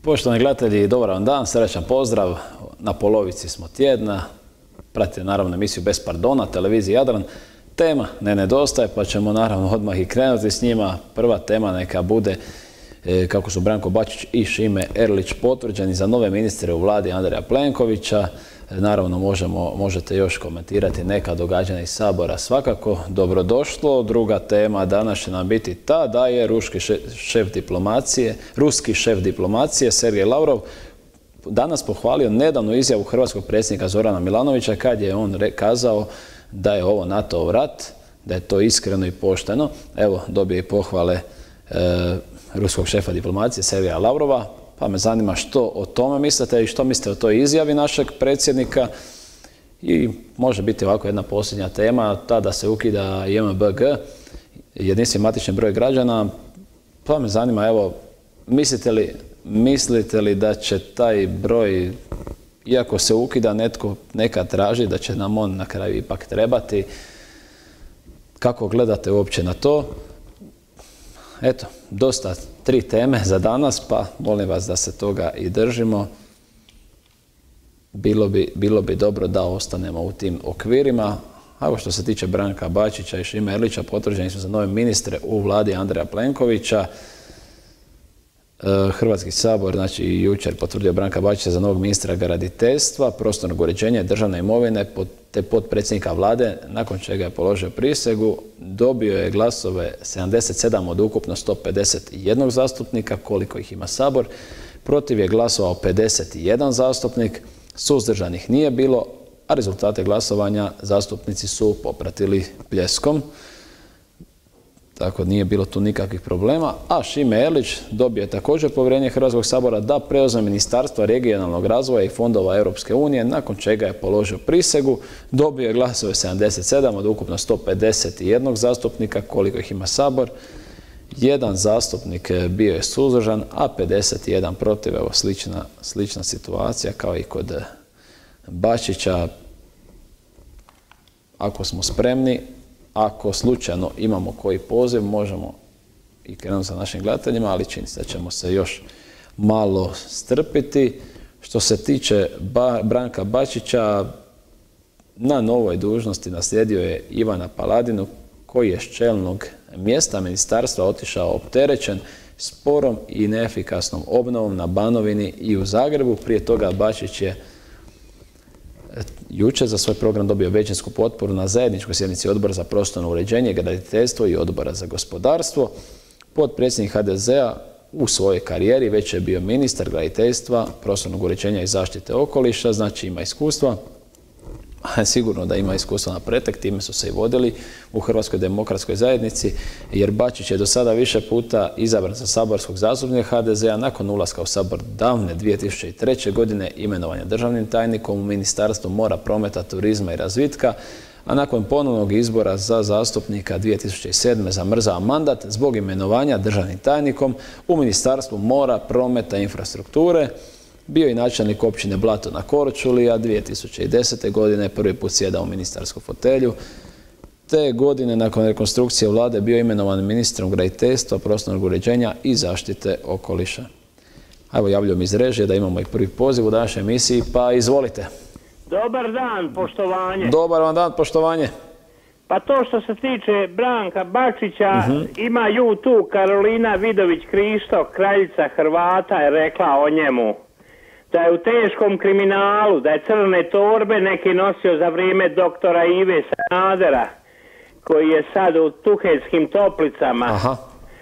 Poštovani gledatelji, dobar vam dan, srećan pozdrav. Na polovici smo tjedna. Pratite naravno emisiju Bez pardona, televiziji Jadran. Tema ne nedostaje, pa ćemo naravno odmah i krenuti s njima. Prva tema neka bude kako su Branko Bačić i Šime Erlić potvrđeni za nove ministre u vladi Andreja Plenkovića. Naravno možete još komentirati neka događanja iz Sabora, svakako dobrodošlo. Druga tema danas će nam biti ta da je ruski šef diplomacije Sergej Lavrov danas pohvalio nedavnu izjavu hrvatskog predsjednika Zorana Milanovića kad je on kazao da je ovo NATO-ov rat, da je to iskreno i pošteno. Evo, dobije i pohvale ruskog šefa diplomacije Sergeja Lavrova, pa me zanima što o tome mislite i što mislite o toj izjavi našeg predsjednika. I može biti ovako jedna posljednja tema, ta da se ukida JMBG, jedinstveni matični broj građana, pa me zanima, evo, mislite li da će taj broj, iako se ukida, netko nekad traži da će nam on na kraju ipak trebati? Kako gledate uopće na to? Eto, dosta 3 teme za danas, pa molim vas da se toga i držimo. Bilo bi dobro da ostanemo u tim okvirima. A evo, što se tiče Branka Bačića i Šime Erlića, potvrđeni su za nove ministre u vladi Andreja Plenkovića. Hrvatski sabor, znači, jučer potvrdio Branka Bačića za novog ministra graditeljstva, prostornog uređenja i državne imovine te potpredsjednika vlade, nakon čega je položio prisegu. Dobio je glasove 77 od ukupno 151 zastupnika, koliko ih ima Sabor. Protiv je glasovao 51 zastupnik, suzdržanih nije bilo, a rezultate glasovanja zastupnici su popratili pljeskom. Tako nije bilo tu nikakvih problema. A Šime Erlić dobio je također povjerenje Hrvatskog sabora da preuzme Ministarstvo regionalnog razvoja i fondova Europske unije, nakon čega je položio prisegu. Dobio je glasove 77 od ukupno 151 zastupnika, koliko ih ima Sabor. Jedan zastupnik bio je suzdržan, a 51 protiv. Evo, slična situacija kao i kod Bačića. Ako smo spremni, ako slučajno imamo koji poziv, možemo i krenuti sa našim gledateljima, ali čini se da ćemo se još malo strpiti. Što se tiče Branka Bačića, na novoj dužnosti naslijedio je Ivana Paladinu, koji je s čelnog mjesta ministarstva otišao opterećen sporom i neefikasnom obnovom na Banovini i u Zagrebu. Prije toga Bačić je jučer za svoj program dobio većinsku potporu na zajedničkoj sjednici Odbora za prostorno uređenje, graditeljstvo i Odbora za gospodarstvo. Potpredsjednik HDZ-a u svojoj karijeri već je bio ministar graditeljstva, prostornog uređenja i zaštite okoliša, znači ima iskustva. Sigurno da ima iskustva na pretek, time su se i vodili u Hrvatskoj demokratskoj zajednici, jer Bačić je do sada više puta izabran za saborskog zastupnika HDZ-a nakon ulaska u Sabor davne 2003. godine, imenovanja državnim tajnikom u Ministarstvu mora, prometa, turizma i razvitka, a nakon ponovnog izbora za zastupnika 2007. zamrzao mandat zbog imenovanja državnim tajnikom u Ministarstvu mora, prometa i infrastrukture. Bio je načelnik općine Blato na Korčuli, a 2010. godine prvi put sjedao u ministarsku fotelju. Te godine, nakon rekonstrukcije vlade, bio je imenovan ministrom graditeljstva, prostornog uređenja i zaštite okoliša. Evo, javljam iz režije da imamo i prvi poziv u današnjoj emisiji, pa izvolite. Dobar dan, poštovanje. Dobar vam dan, poštovanje. Pa to što se tiče Branka Bačića, ima YouTube Karolina Vidović-Krišto, kraljica Hrvata, je rekla o njemu da je u teškom kriminalu, da je crne torbe neki nosio za vrijeme doktora Ive Sanadera, koji je sad u Tuhetskim Toplicama. Aha.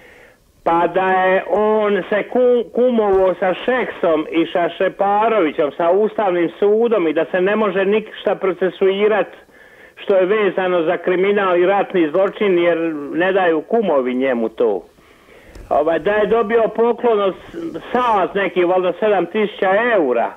Pa da je on se kumovao sa Šeksom i sa Šeparovićem, sa Ustavnim sudom, i da se ne može ništa procesuirati što je vezano za kriminal i ratni zločin, jer ne daju kumovi njemu to. Da je dobio poklon od Salaz neki, valjda 7.000 eura.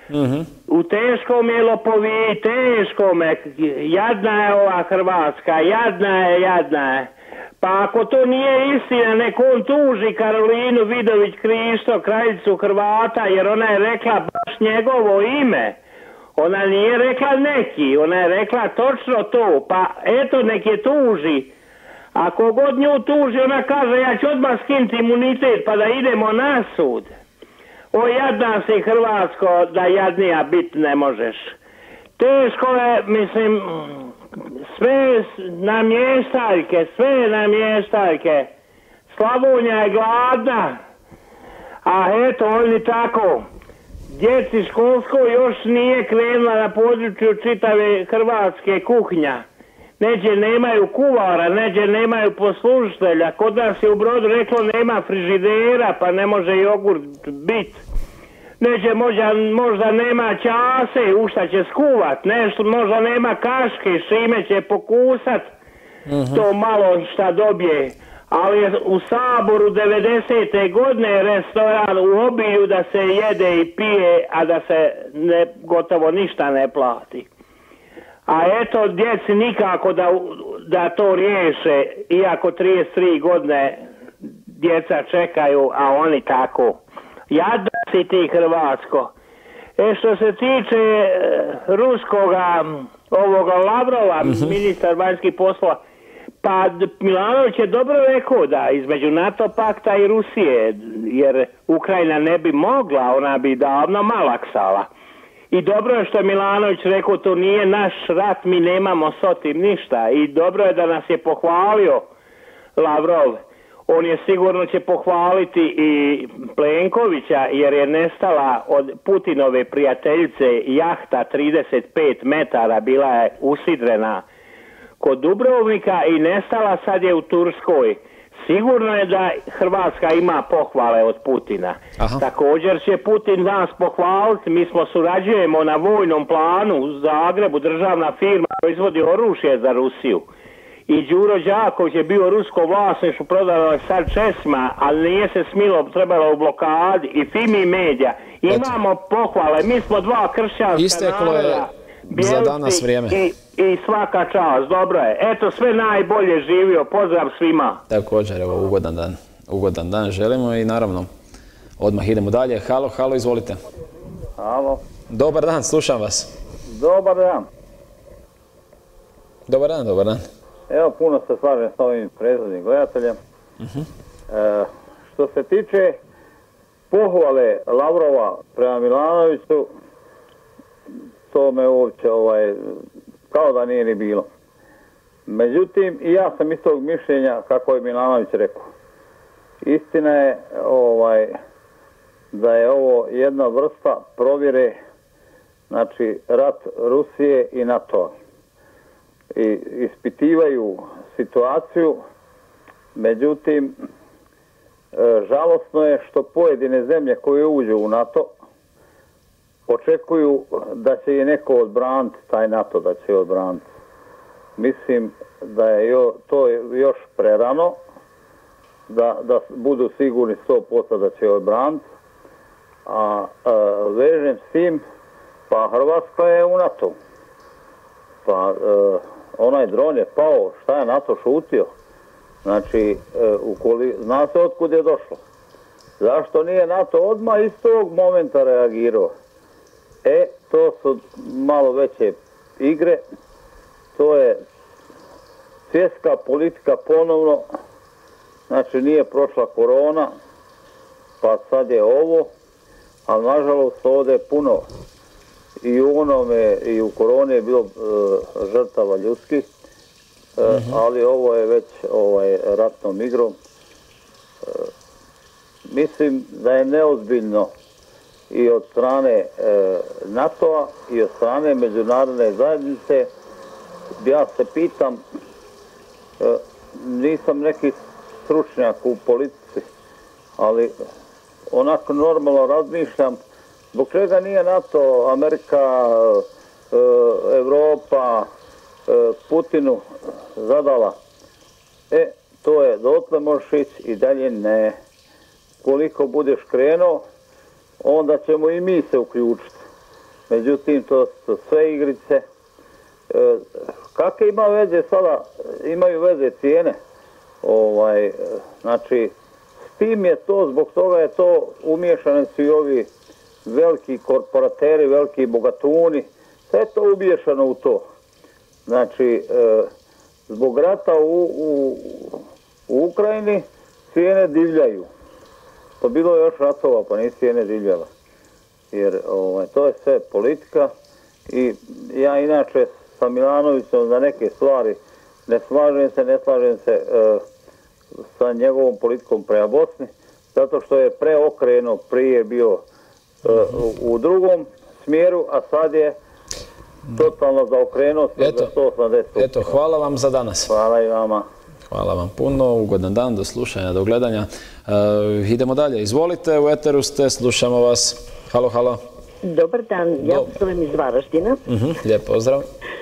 U teškom je lopoviji, teškom je. Jadna je ova Hrvatska, jadna je. Pa ako to nije istina, nek on tuži Karolinu Vidović-Krišto, kraljicu Hrvata, jer ona je rekla baš njegovo ime. Ona nije rekla neki, ona je rekla točno to. Pa eto, nek je tuži. Ako god nju tuži, ona kaže ja ću odmah skinuti imunitet pa da idemo na sud. O jadna si Hrvatsko, da jadnija bit ne možeš. Teško je, mislim, sve namještaljke. Slavonija je gladna. A eto, oni tako. Djeci školsko još nije krenula na području čitave Hrvatske kuhinja. Neđe nemaju kuvara, neđe nemaju poslužitelja. Kod nas je u Brodu reklo nema frižidera, pa ne može jogurt bit. Neđe možda nema čase, u šta će skuvat, nešto možda nema kaške, s čime će pokusat, to malo šta dobije. Ali je u Saboru 90. godine restoran u obilju da se jede i pije, a da se gotovo ništa ne plati. A eto, djeci nikako da to riješe, iako 33 godine djeca čekaju, a oni tako. Jadna si ti Hrvatsko. Što se tiče ruskoga ovoga Lavrova, ministar vanjskih poslova, pa Milanović je dobro rekao da između NATO pakta i Rusije, jer Ukrajina ne bi mogla, ona bi davno malaksala. I dobro je što je Milanović rekao, to nije naš rat, mi nemamo s tim ništa. I dobro je da nas je pohvalio Lavrov. On je sigurno će pohvaliti i Plenkovića, jer je nestala od Putinove prijateljice jahta 35 metara, bila je usidrena kod Dubrovnika i nestala, sad je u Turskoj. Sigurno je da Hrvatska ima pohvale od Putina. Aha. Također će Putin nas pohvaliti, mi surađujemo na vojnom planu u Zagrebu, državna firma proizvodi oružje za Rusiju. I Đuro Đaković je bio rusko vlasništvo, prodano je sad Česma, ali nije se smilo, trebalo u blokadi. I Fimi Media. Imamo pohvale, mi smo dva kršćanska naroda. Za danas vrijeme. I svaka čast, dobro je. Eto, sve najbolje živio, pozdrav svima. Također, evo, ugodan dan želimo i naravno, odmah idemo dalje. Halo, izvolite. Halo. Dobar dan, slušam vas. Dobar dan. Dobar dan. Evo, puno se slažem s ovim prethodnim gledateljem. Što se tiče pohvale Lavrova prema Milanoviću, to me uopće kao da nije ni bilo. Međutim, i ja sam istog mišljenja kako je Milanović rekao. Istina je da je ovo jedna vrsta provjere, znači rat Rusije i NATO. I ispitivaju situaciju, međutim, žalosno je što pojedine zemlje koje uđu u NATO očekuju da će je neko odbraniti, taj NATO da će je odbraniti. Mislim da je to još prerano, da budu sigurni 100% da će je odbraniti, a vežem s tim, pa Hrvatska je u NATO. Pa onaj dron je pao, šta je NATO šutio? Znači, zna se otkud je došlo. Zašto nije NATO odmah iz tog momenta reagirao? To su malo veće igre, to je svjetska politika ponovno, znači nije prošla korona, pa sad je ovo, ali nažalost ovdje je puno i u onome i u koroni je bilo žrtava ljudskih, ali ovo je već ratnom igrom. Mislim da je neozbiljno i od strane NATO-a i od strane međunarodne zajednice. Ja se pitam, nisam neki stručnjak u politici, ali onako normalno razmišljam, zbog čega nije NATO, Amerika, Evropa, Putinu zadala. To je, dotle možeš ići i dalje ne. Koliko budeš krenuo, onda ćemo i mi se uključiti. Međutim, to su sve igrice. Kakve ima veze sada? Imaju veze cijene. Znači, s tim je to, zbog toga je to umiješane su i ovi veliki korporateri, veliki bogatuni. Sve je to umiješano u to. Znači, zbog rata u Ukrajini cijene divljaju. Pa bilo je još ratova, pa nisi jedne divljala. Jer to je sve politika i ja inače sa Milanovićem za neke stvari ne slažem se sa njegovom politikom prema Bosni, zato što je preokrenuo, prije bio u drugom smjeru, a sad je totalno zaokrenuo se za 180. Eto, hvala vam za danas. Hvala i vama. Hvala vam puno, ugodan dan, do slušanja, do gledanja. Idemo dalje, izvolite, u eteru ste, slušamo vas. Halo, halo. Dobar dan, ja zovem iz Varaždina. Lijep pozdrav.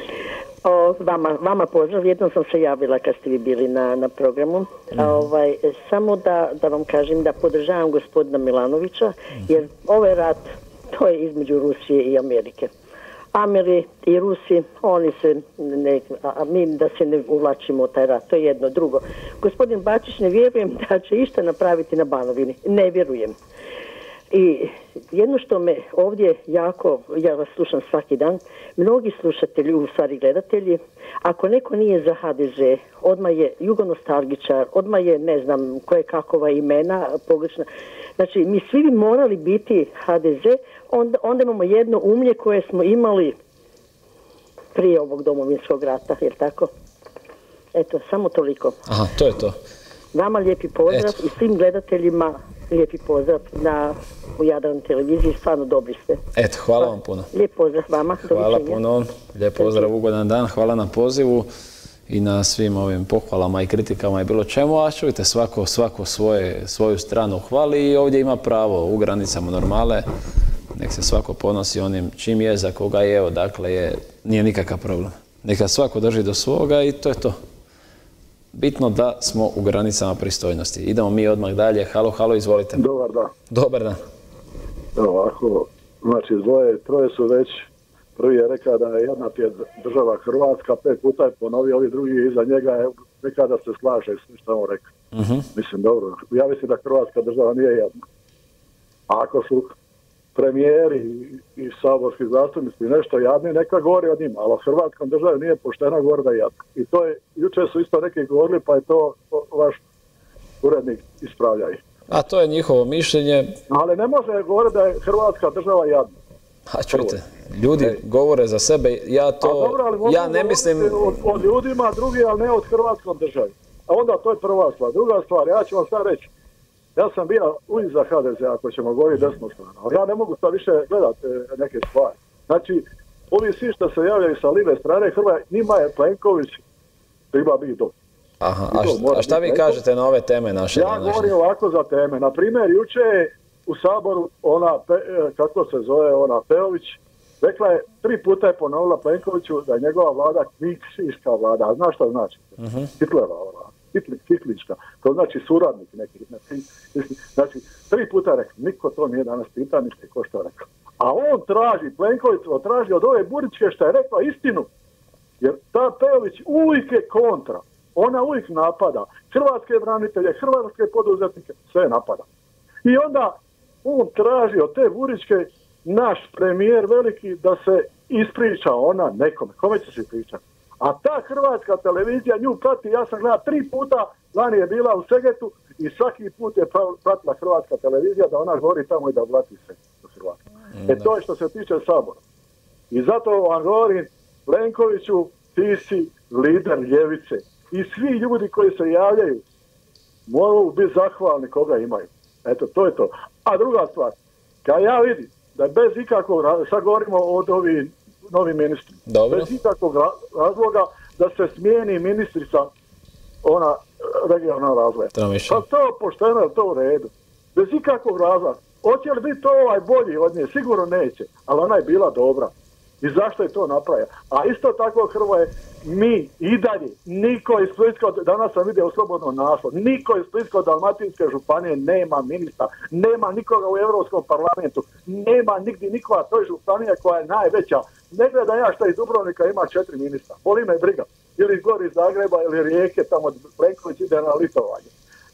Vama pozdrav, jednom sam se javila kad ste vi bili na programu. Samo da vam kažem da podržavam gospodina Milanovića, jer ovaj rat, to je između Rusije i Amerike. Ameri i Rusi, oni se, a mi da se ne uvlačimo u taj rat, to je jedno. Drugo, gospodin Bačić, ne vjerujem da će išta napraviti na Banovini, ne vjerujem. I jedno što me ovdje jako, ja vas slušam svaki dan, mnogi slušatelji, u stvari gledatelji, ako neko nije za HDZ, odmah je jugonostalgičar, odmah je, ne znam, koje kakova imena pogrešna. Znači, mi svi bi morali biti HDZ, onda imamo jedno umlje koje smo imali prije ovog Domovinskog rata, je li tako? Eto, samo toliko. Aha, to je to. Vama lijepi pozdrav i svim gledateljima lijepi pozdrav u Jadran televiziji, stvarno dobri ste. Eto, hvala vam puno. Lijep pozdrav vama. Hvala puno, lijep pozdrav, ugodan dan, hvala na pozivu i na svim ovim pohvalama i kritikama i bilo čemu, a čujte, svako svoju stranu hvali i ovdje ima pravo u granicama normale, nek se svako ponosi onim čim je, za koga je, odakle nije nikakav problem. Neka svako drži do svoga i to je to. Bitno da smo u granicama pristojnosti. Idemo mi odmah dalje. Halo, halo, izvolite. Dobar dan. Dobar dan. Ovako, znači troje su već, prvi je rekao da je jedna država Hrvatska, 5 puta je ponovio, ovi drugi iza njega je rekao da se slaže s što on rekao. Mislim, dobro, ja mislim da Hrvatska država nije jedna. A ako su premijeri i saborski zastupnici nešto jadni, neka govori o njima, ali o Hrvatskom državi nije pošteno govori da je jadno. I to je, jučer su isto neki govorili, pa je to vaš urednik ispravljaju. A to je njihovo mišljenje. Ali ne može govoriti da je Hrvatska država jadna. A čujte, ljudi govore za sebe, ja ne mislim... Od ljudima, drugi, ali ne od Hrvatskom državi. A onda to je prva stvar. Druga stvar, ja ću vam sad reći, ja sam bio uvijek za HDZ, ako ćemo govoriti desno stranu, ali ja ne mogu sad više gledati neke stvari. Znači, ovi svi što se javljaju sa live strane, njima je Plenković treba biti dobro. Aha, a šta vi kažete na ove teme naše? Ja govorim ovako za teme. Naprimjer, juče je u Saboru ona, kako se zove, ona Peović, rekla je, 3 puta je ponovila Plenkoviću da je njegova vlada kviksiška vlada. A znaš šta znači? Hitlerova vlada. Hitlička. To znači suradnik neki. Znači, 3 puta je rekao, niko to nije danas pitao, ništa ko što je rekao. A on Plenković traži od ove Burićke što je rekla istinu. Jer ta Peović uvijek je kontra. Ona uvijek napada. Hrvatske branitelje, hrvatske poduzetnike, sve napada. I onda on traži od te Burićke, naš premijer veliki, da se ispriča ona nekome. Kome će se pričati? A ta hrvatska televizija nju prati, ja sam gledao 3 puta, lani je bila u Segetu i svaki put je pratila hrvatska televizija da ona govori tamo i da vlati se do Hrvatske. To je što se tiče Sabora. I zato vam govorim, Plenkoviću, ti si lider ljevice. I svi ljudi koji se javljaju moraju biti zahvalni koga imaju. Eto, to je to. A druga stvar, kad ja vidim da je bez ikakvog, sad govorimo o ovim novim ministrima, bez ikakvog razloga da se smijeni ministrica ona regionalna razvoja. Pa to pošteno, to u redu. Bez ikakvog razloga. Hoće li biti to bolji od nje? Sigurno neće, ali ona je bila dobra. I zašto je to napravio? A isto tako, Hrvoje, mi i dalje, niko iz danas sam vidio slobodno naslov, niko iz Splitsko-dalmatinske županije nema ministra, nema nikoga u Europskom parlamentu, nema nigdje nikoga, to je županija koja je najveća. Ne gledam ja što iz Dubrovnika ima 4 ministra, boli me briga, ili gori iz Zagreba ili Rijeke, tamo Plenković ide na litovanje.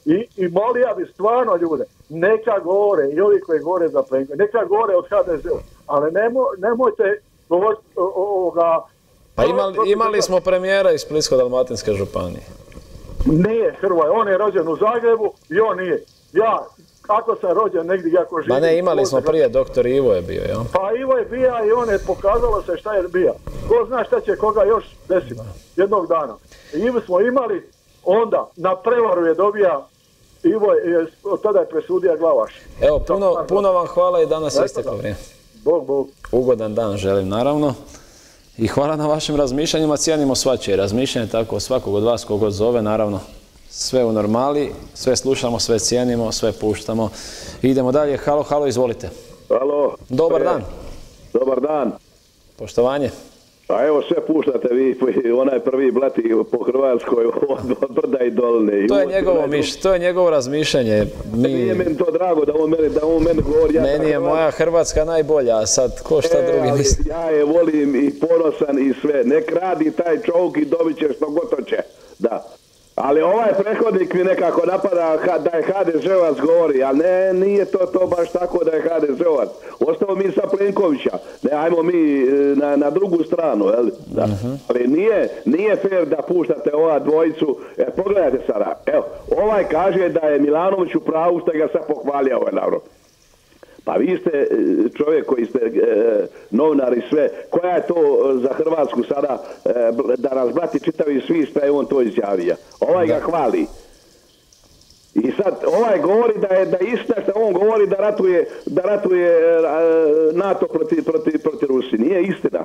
I molio bi stvarno ljude, neka govore, i ovi koji govore za Plenković, neka govore od HDZ-u, ali nemojte govoriti ovoga. Pa imali smo premijera iz Splitsko-dalmatinske županije. Nije, Hrvoje, on je rođen u Zagrebu i on nije. ja, kako sam rođen negdje, jako živim... Ma ne, imali smo prije, doktor Ivo je bio, jel? Pa Ivo je bija i on je pokazalo se šta je bija. Ko zna šta će koga još desiti jednog dana. I Ivo smo imali, onda na prevaru je dobija, Ivo je, od tada je presudio Glavaš. Evo, puno vam hvala i danas je isteklo vrijeme. Bog. Ugodan dan želim, naravno. I hvala na vašim razmišljanjima, cijenimo svačije razmišljanje, tako svakog od vas kogo zove, naravno. Sve u normali, sve slušamo, sve cijenimo, sve puštamo. Idemo dalje. Halo, izvolite. Halo. Dobar dan. Dobar dan. Poštovanje. A evo sve puštate vi, onaj prvi blati po Hrvatskoj od brda i doline. To je njegovo to je njegovo razmišljanje. Nije meni to drago da on meni govori. Meni je moja Hrvatska najbolja, a sad ko šta drugi misli. Ja je volim i ponosan i sve. Nek radi taj čovjek i dobit će što god hoće. Da. Ali ovaj prethodnik mi nekako napada da je HDZ-ovac govori, ali ne, nije to baš tako da je HDZ-ovac. Ostao mi sa Plenkovića, ne, ajmo mi na drugu stranu, jel? Da. Ali nije fair da puštate ova dvojicu. Pogledajte sada, evo, ovaj kaže da je Milanović u pravu, ste ga sad pohvalio ovaj narod. Pa vi ste čovjek koji ste novinar i sve, koja je to za Hrvatsku sada da nas blati čitavi svi šta je on to izjavio. Ovaj ga hvali. I sad ovaj govori da je istina što on govori da ratuje NATO protiv Rusije. Nije istina.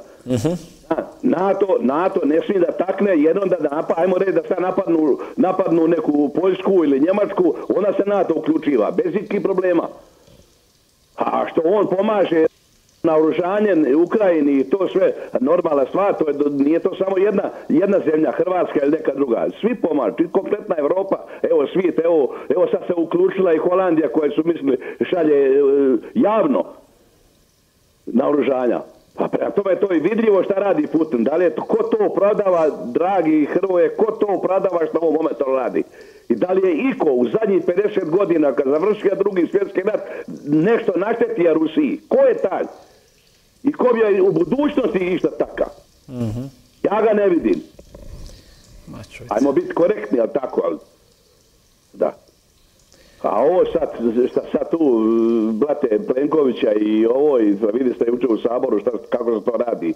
NATO ne smije da takne jednom ajmo reći da sad napadnu neku Poljsku ili Njemačku, onda se NATO uključiva, bez ikakvih problema. A što on pomaže naoružanje Ukrajini i to sve normalna stvar, nije to samo jedna zemlja, Hrvatska ili neka druga. Svi pomažu, kompletna Evropa, evo svijet, evo sad se uključila i Holandija koja su mislili šalje javno naoružanja. Pa prema tome je to i vidljivo šta radi Putin. Da li je ko to opravdava, dragi Hrvoje, ko to opravdava što u ovom momentu radi? I da li je iko u zadnjih 50 godina kad završio drugi svjetski rat nešto naštetio Rusiji? Ko je taj? I ko bi u budućnosti išta takav? Ja ga ne vidim. Ajmo biti korektni, ali tako, ali da. A ovo sad tu blate Plenkovića i ovo, i vidi ste jučer u Saboru kako se to radi,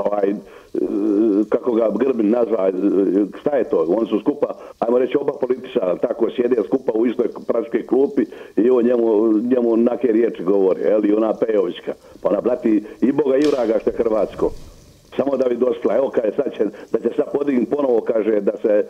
kako ga Grbin nazva, šta je to? Oni su skupa, ajmo reći oba političara, tako sjede skupa u istoj praškoj klupi i on njemu nake riječi govori, i ona Pejovićka. Pa ona blati i Boga i vraga što je Hrvatsko. Samo da bi došla, evo kaže da će sad podignuti ponovo, kaže da se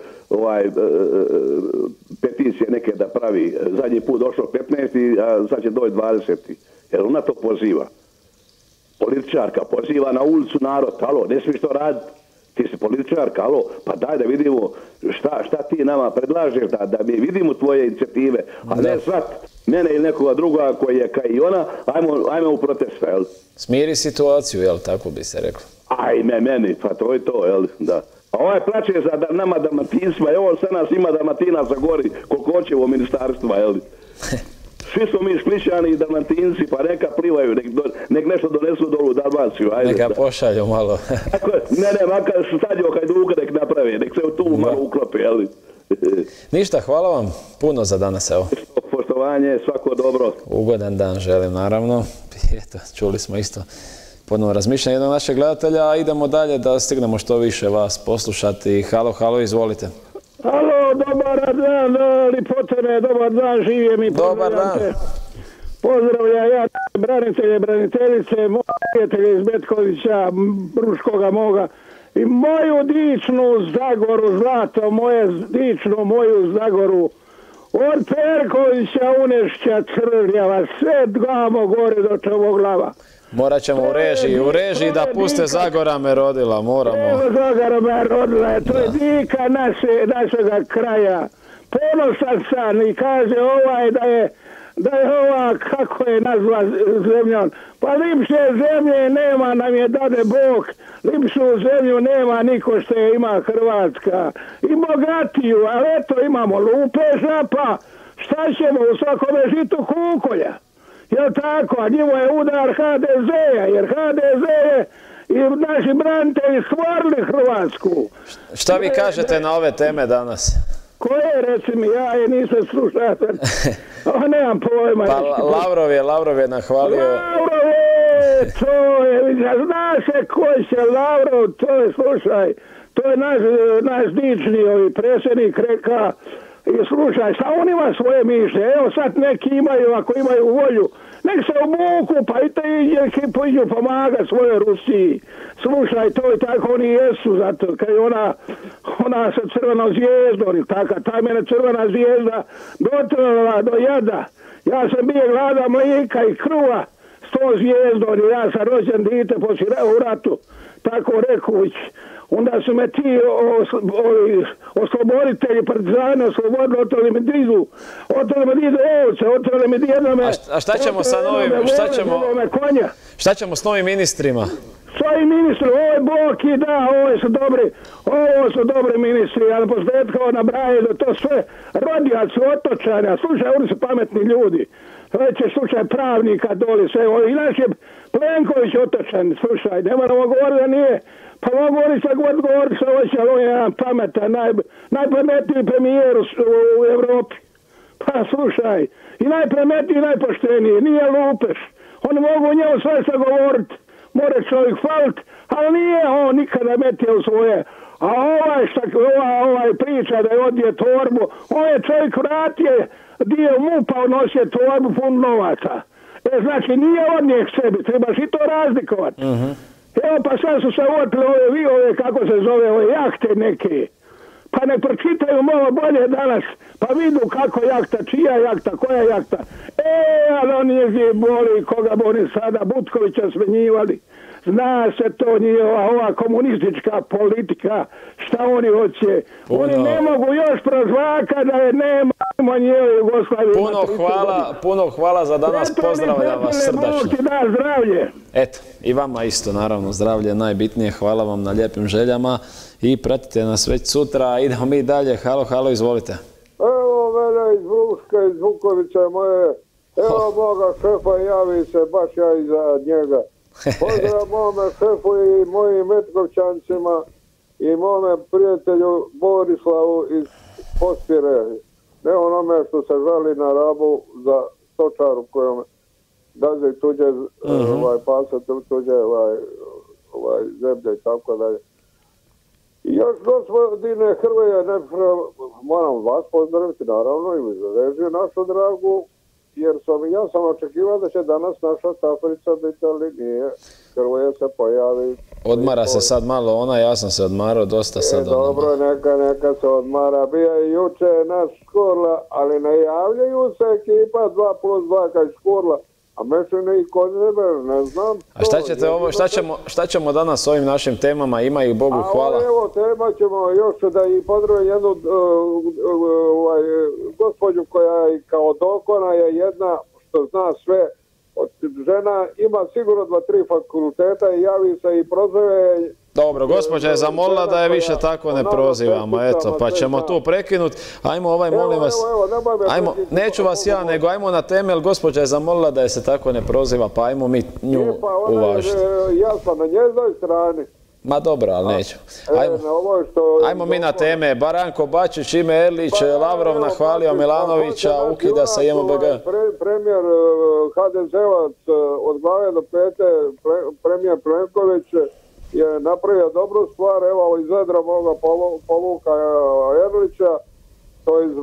peticije neke da pravi. Zadnji put došlo 15, a sad će doći 20. Jer ona to poziva. Političarka poziva na ulicu narod, alo, ne smiješ to raditi. Ti si političarka, alo, pa daj da vidimo šta ti nama predlažeš, da mi vidimo tvoje inicijative, a ne svat mene ili nekoga druga koji je kaj i ona, ajmo u protesta, jel? Smiri situaciju, jel, tako bi se reklo. Ajme, meni, pa to je to, jel, da. A ovaj plaće za nama Dalmatincima, evo sad nas ima Dalmatinaca gori, koliko hoće u ministarstva, jel? Svi smo mi Splićani i Dalmatinci, pa neka plivaju, nek nešto donesu dolu u Dalmaciju, ajde. Neka pošalju malo. Ne, makar stadio Hajduka nek napravi, nek se tu malo uklopi, jel? Ništa, hvala vam puno za danas, evo. Poštovanje, svako dobro. Ugodan dan želim, naravno. Eto, čuli smo isto ponovno razmišljanje jednog našeg gledatelja, a idemo dalje da stignemo što više vas poslušati. Halo, izvolite. Halo, dobar dan, lipotene, dobar dan, živijem i pozdravljam te. Pozdravljam ja branitelje, braniteljice, moje prijatelje iz Betkovića, Bruškoga moga i moju dičnu Zagoru, zlato moje dičnu moju Zagoru. Od Perkovića, Unešća, Crvljava, sve dvamo gore do Čavoglava. Morat ćemo u režiji da puste Zagora me rodila, moramo. Evo Zagora me rodila, to je dika našega kraja. Ponosan sam i kaže da je ova, kako je nazva zemljom, pa lipše zemlje nema, nam je dade Bog, lipšu zemlju nema niko što je ima Hrvatska. I bogatiju, ali eto imamo lupeža, pa šta ćemo u svakome žitu kukolja? Jel tako? A njimo je udar HDZ-a, jer HDZ je i naši branitelji stvorili Hrvatsku. Šta vi kažete na ove teme danas? Koje, reci mi, ja je nisam slušao. Nemam pojma. Pa Lavrov je nahvalio. Lavrov je, to je, znaš se ko će Lavrov, to je, slušaj, to je naš dični predsjednik reka. I slušaj, sad on ima svoje mišlje, evo sad neki imaju, ako imaju volju, nek se obuku, pa i te iđu pomaga svojoj Rusiji. Slušaj, to je tako, oni jesu, zato kad je ona sa crvenom zvijezdom, ta mene crvena zvijezda dotrala do jada. Ja sam bio glada mlijeka i kruva s tom zvijezdom i ja sam rođen dite poslije u ratu, tako rekuć. Onda su me ti osloboditelji, partizani oslobodili, oteli mi didu ovce, oteli mi jednome... A šta ćemo sa novim, šta ćemo s novim ministrima? S ovim ministri, ovo je Bog i da, ovo su dobri ministri, ali posledka nabraje da to sve rodijaci, otočani, slušaj, oni su pametni ljudi. Već je slučaj pravnika doli sve, i naš je Plenković otočan, slušaj, ne moramo govoriti da nije, pa mogu govoriti šta god govoriti što hoće, ali on je jedan pametan, najpametniji premijer u Evropi. Pa slušaj, i najpametniji i najpošteniji, nije lupeš. Oni mogu u njemu sve što govoriti, more čovjek falit, ali nije on nikada metio u svoje. A ovaj priča da je odje torbu, on je čovjek vratio dio MUP-a, nosio torbu pun novaca. Znači nije odnijek sebi, trebaš i to razlikovati. Evo pa sad su se otili ove, kako se zove, ove jahte neke. Pa ne pročitaju malo bolje danas, pa vidu kako jahta, čija jahta, koja jahta. Ali oni je boli koga bi oni sada Butkovića smenjivali. Zna se to nije ova komunistička politika, šta oni hoće. Oni ne mogu još prozvaka da je nema njeve Jugoslavije. Puno hvala za danas, pozdravljam vas srdačno. Bog ti da zdravlje. Eto, i vama isto, naravno, zdravlje je najbitnije. Hvala vam na lijepim željama i pratite nas već sutra. Idemo mi dalje. Halo, izvolite. Evo mene iz Vruška, iz Vukovića moje. Evo moga šefa, javi se baš ja iza njega. Pozdrav mome šefu i mojim Metkovčancima i mome prijatelju Borislavu iz Pospire. Ne onome što se žali na Rabu za stočaru kojom daze tuđe pasa, tuđe zemlje i tako dalje. I još gospodine Hrvoje, moram vas pozdraviti naravno i za režiju našu dragu, jer ja sam očekivao da će danas naša Stafrica biti, ali nije. Hrvoje se pojavi. Odmara se sad malo ona, ja sam se odmarao dosta sad. Dobro, neka se odmara. Bija i juče naš Škorla, ali ne javljaju se ekipa 2+2 kaj Škorla. A mešine i kod sebe, ne znam. A šta ćemo danas s ovim našim temama, ima ih Bogu hvala. Evo, tema ćemo još da i pozdravim jednu gospođu koja je kao dokona je jedna što zna sve. Žena ima sigurno 2-3 fakulteta i javi se i prozove. Dobro, gospođa je zamolila da je više tako ne prozivamo, eto, pa ćemo tu prekinuti. Ajmo molim vas, neću vas ja, nego ajmo na teme, jer gospođa je zamolila da je se tako ne proziva, pa ajmo mi nju uvažiti. Ja sam na njeznoj strani. Ma dobro, ali neću. Ajmo mi na teme. Baranko Bačić, ime Erlić, Lavrov nahvalio Milanovića, ukida se JMBG. Premijer HDZ-ovac od glave do pete, premijer Plenković, je napravio dobru stvar, evo iz Zadra moga povuka Erlića, to iz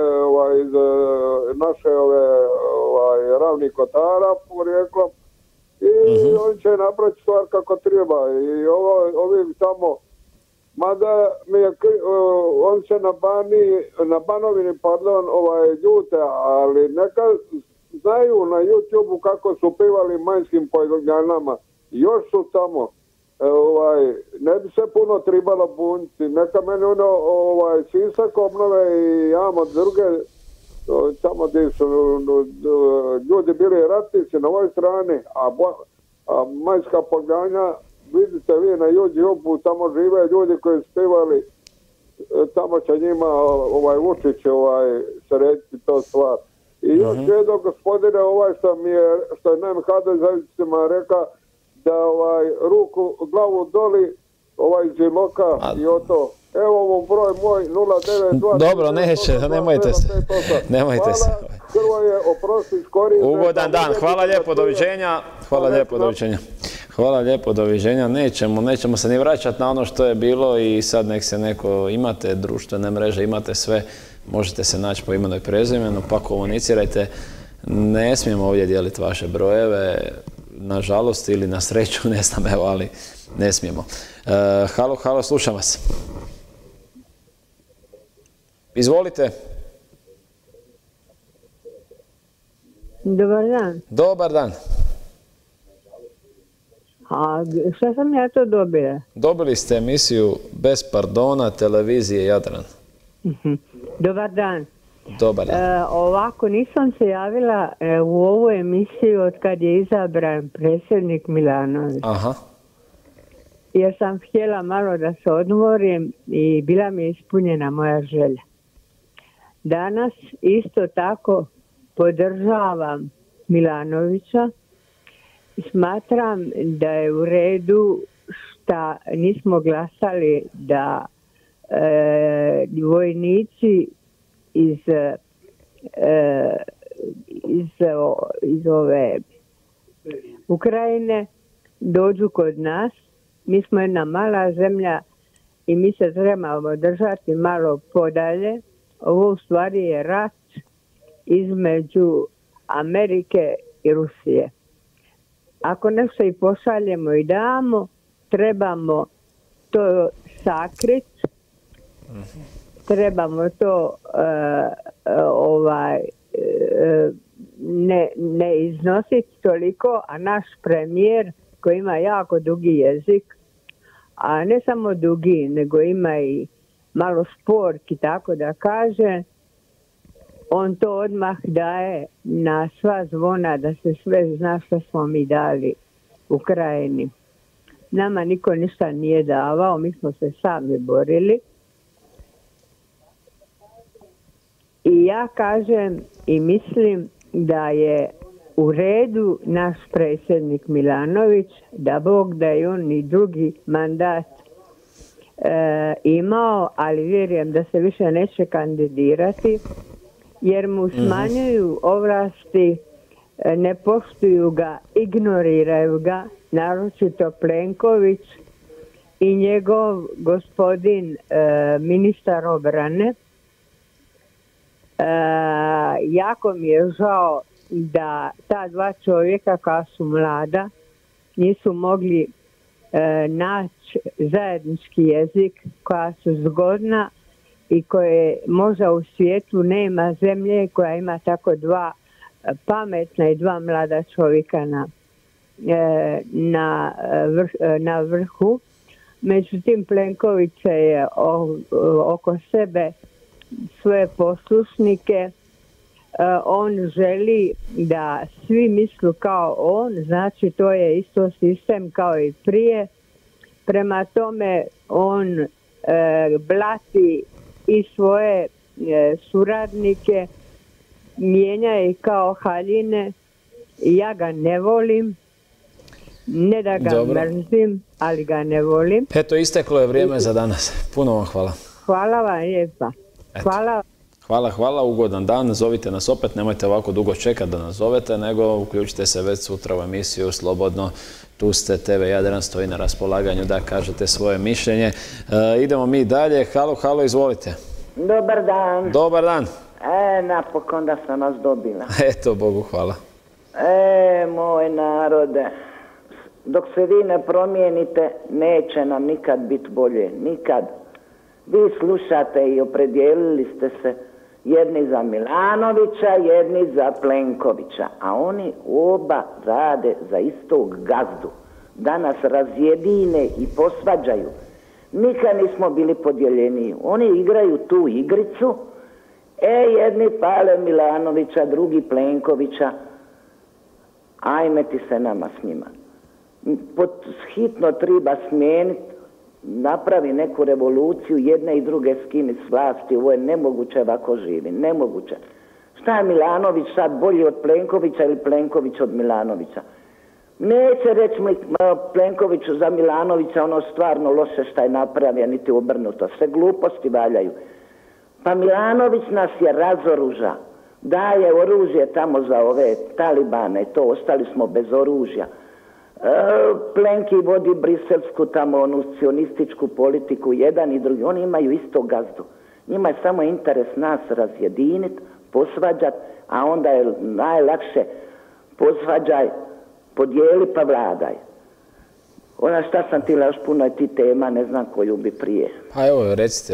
naše Ravnih Kotara porijeklom, i on će napraviti stvar kako treba. I ovi tamo, mada mi je, on se na Banovini, ljute, ali neka znaju na YouTube-u kako su pivali majskim pojganama. Još su tamo. Ne bi se puno tribalo buniti. Neka meni Sisak obnove i jamo druge, tamo gdje su ljudi bili ratnici na ovoj strani, a majska poganja, vidite vi na YouTube-u, tamo žive ljudi koji spivali, tamo će njima Vučić srediti to stvar. I još jedno gospodine, što je nam HDZ-ovcima reka, da glavu doli, iz Iloka i oto, Evo ovo broj moj 092. Dobro, nemojte se. Nemojte se. Hvala, Hrvoje, oprosti, skori. Ugodan dan, hvala lijepo, doviđenja. Hvala lijepo, doviđenja. Hvala lijepo, doviđenja. Nećemo se ni vraćati na ono što je bilo i sad nek se neko, imate društvene mreže, imate sve, možete se naći po imenu i prezimenu, pa komunicirajte. Ne smijemo ovdje dijeliti vaše brojeve, nažalost ili na sreću, ne znam, evo, ali ne smijemo. Halo, slušam vas. Izvolite. Dobar dan. Dobar dan. A šta sam ja to dobila? Dobili ste emisiju Bez pardona televizije Jadran. Dobar dan. Dobar dan. Ovako, nisam se javila u ovu emisiju od kad je izabran predsjednik Milanović. Aha. Jer sam htjela malo da se odmorim i bila mi je ispunjena moja želja. Danas isto tako podržavam Milanovića i smatram da je u redu što nismo glasali da vojnici iz ove Ukrajine dođu kod nas. Mi smo jedna mala zemlja i mi se trebamo držati malo podalje. Ovo u stvari je rat između Amerike i Rusije. Ako nešto i pošaljemo i damo, trebamo to sakriti, trebamo to ne iznositi toliko, a naš premijer koji ima jako dugi jezik, a ne samo dugi, nego ima i malo sporki, tako da kaže, on to odmah daje na sva zvona da se sve zna što smo mi dali Ukrajini. Nama niko ništa nije davao, mi smo se sami borili. I ja kažem i mislim da je u redu naš predsjednik Milanović, da Bog da je on i drugi mandat imao, ali vjerujem da se više neće kandidirati, jer mu smanjuju ovlasti, ne poštuju ga, ignoriraju ga, naročito Plenković i njegov gospodin ministar obrane. Jako mi je žao da ta dva čovjeka koja su mlada nisu mogli naći zajednički jezik, koja su zgodna i koje možda u svijetu nema zemlje koja ima tako dva pametna i dva mlada čovjeka na vrhu. Međutim, Plenković je oko sebe svoje poslušnike, on želi da svi mislu kao on, znači to je isto sistem kao i prije. Prema tome on blati i svoje suradnike, mijenja ih kao haljine. Ja ga ne volim, ne da ga mrzim, ali ga ne volim. Eto, isteklo je vrijeme za danas. Puno vam hvala. Hvala vam lijepa. Hvala, ugodan dan. Zovite nas opet, nemojte ovako dugo čekati da nas zovete, nego uključite se već sutra u emisiju slobodno. Tu ste, TV Jadran stoji na raspolaganju da kažete svoje mišljenje. Idemo mi dalje. Halo, izvolite. Dobar dan. Dobar dan. Napokon da sam vas dobila. Eto, Bogu hvala. Moj narode, dok se vi ne promijenite, neće nam nikad biti bolje. Nikad. Vi slušate i opredijelili ste se jedni za Milanovića, jedni za Plenkovića, a oni oba rade za istog gazdu. Da nas razjedine i posvađaju. Nikad nismo bili podijeljeniji. Oni igraju tu igricu, jedni pale Milanovića, drugi Plenkovića. Ajme ti se nama s njima. Hitno treba smijeniti, napravi neku revoluciju, jedne i druge skini s vlasti. Ovo je nemoguće ovako živi, nemoguće. Šta je Milanović sad bolji od Plenkovića ili Plenković od Milanovića? Neće reći mi Plenkoviću za Milanovića ono stvarno loše šta je napravio, niti obrnuto. Sve gluposti valjaju. Pa Milanović nas je razoruža. Daje oružje tamo za ove talibane, to ostali smo bez oružja. Plenki vodi briselsku tamo onu sionističku politiku, jedan i drugi. Oni imaju isto gazdu. Njima je samo interes nas razjediniti, posvađati, a onda je najlakše posvađaj, podijeli pa vladaj. Ona šta sam tila, još puno je ti tema, ne znam koju bi prije. Pa evo, recite,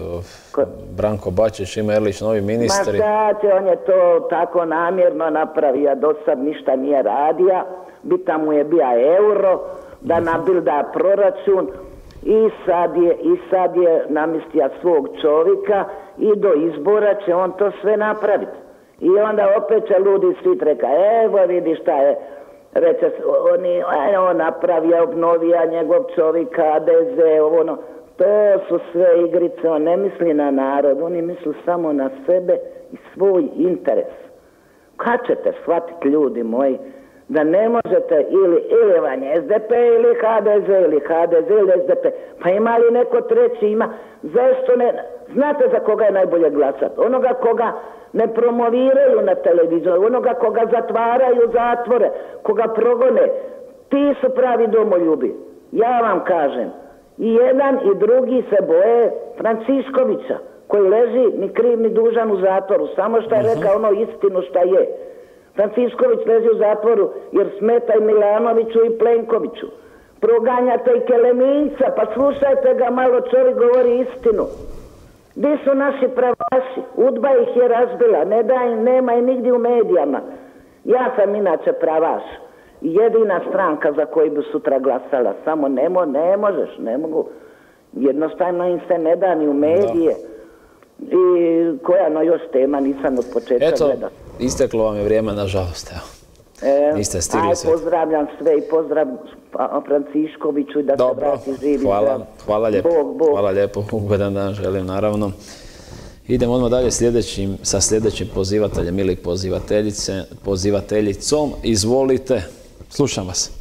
Branko Bačić, ima Erlić, novi ministri. Ma šta će, on je to tako namjerno napravio, do sad ništa nije radio, bita mu je bija euro, da nabilda proračun i sad je namistija svog čovjeka i do izbora će on to sve napraviti. I onda opet će ludi svi reka, evo vidi šta je. Reče, on napravio, obnovija njegov čovjek, HDZ, ono. To su sve igrice, on ne misli na narod, oni misli samo na sebe i svoj interes. Kad ćete shvatiti, ljudi moji, da ne možete ili vam je SDP ili HDZ ili SDP, pa ima li neko treći, ima, zašto ne, znate za koga je najbolje glasati? Onoga koga ne promoviraju na televiziju, onoga koga zatvaraju zatvore, koga progone. Ti su pravi domoljubi. Ja vam kažem, i jedan i drugi se boje Franciškovića, koji leži ni kriv ni dužan u zatvoru, samo što je rekao ono istinu šta je. Francišković leži u zatvoru jer smeta i Milanoviću i Plenkoviću. Proganjate i Keleminca, pa slušajte ga malo, čovjek govori istinu. Gdje su naši pravaši? Udba ih je razbila, nema i nigdje u medijama. Ja sam inače pravaš. Jedina stranka za koju bi sutra glasala, samo ne možeš, ne mogu. Jednostavno im se ne da ni u medije. I koja no još tema, nisam od početka gledala. Eto, isteklo vam je vrijeme, nažalost, evo. Niste stigli sve. Pozdravljam sve i pozdrav Franciškoviću i da se vrati živi. Hvala lijepo. Hvala lijepo, ugodan dan želim, naravno. Idemo odmah dalje sa sljedećim pozivateljem ili pozivateljicom. Izvolite, slušam vas.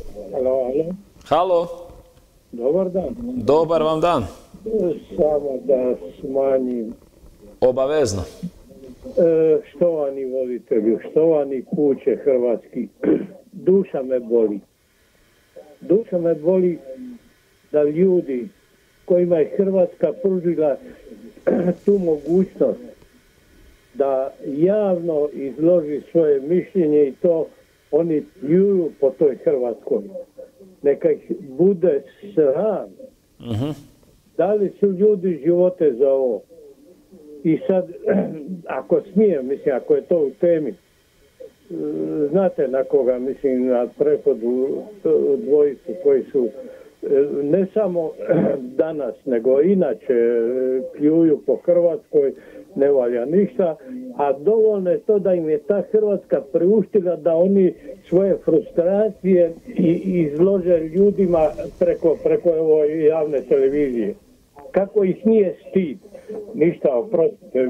Halo. Dobar dan. Dobar vam dan. Samo da smanjim. Obavezno. Štovani voditelju, štovani kuće hrvatski, duša me boli. Duša me boli da ljudi kojima je Hrvatska pružila tu mogućnost da javno izloži svoje mišljenje i to oni pljuju po toj Hrvatskoj. Neka ih bude sram. Dali su ljudi živote za ovo. I sad, ako smijem, mislim, ako je to u temi, znate na koga, mislim, na prehodu dvojicu koji su ne samo danas, nego inače pljuju po Hrvatskoj, ne valja ništa, a dovoljno je to da im je ta Hrvatska priuštila da oni svoje frustracije izlože ljudima preko ove javne televizije. Kako ih nije stid. Ništa, oprostite,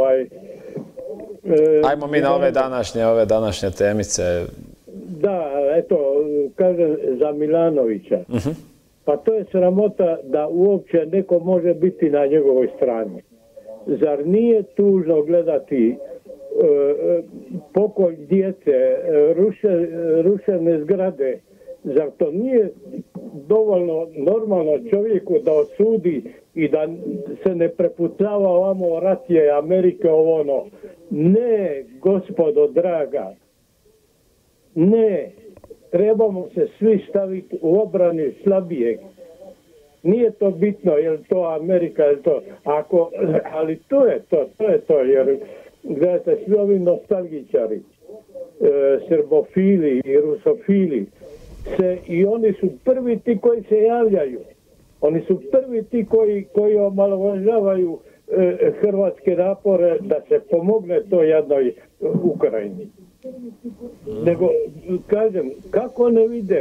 ajmo mi na ove današnje temice. Da, eto, kažem za Milanovića. Pa to je sramota da uopće neko može biti na njegovoj strani. Zar nije tužno gledati pokolj djece, rušene zgrade? Zar to nije dovoljno normalno čovjeku da osudi i da se ne prepucava ovamo rat je Amerike ono? Ne, gospodo draga, ne. Trebamo se svi staviti u obrani slabijeg. Nije to bitno, je li to Amerika, je li to... ali to je to, jer gledajte, svi ovi nostalgičari, srbofili i rusofili, i oni su prvi ti koji se javljaju. Oni su prvi ti koji omalovažavaju hrvatske napore da se pomogne toj jednoj Ukrajini. Nego, kažem, kako ne vide